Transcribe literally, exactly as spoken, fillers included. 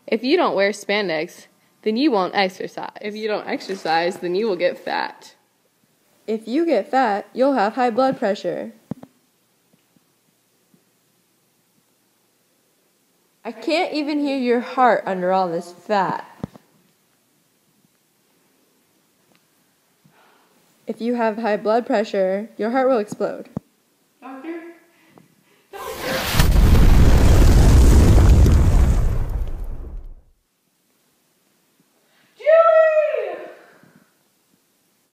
If you don't wear spandex, then you won't exercise. If you don't exercise, then you will get fat. If you get fat, you'll have high blood pressure. I can't even hear your heart under all this fat. If you have high blood pressure, your heart will explode.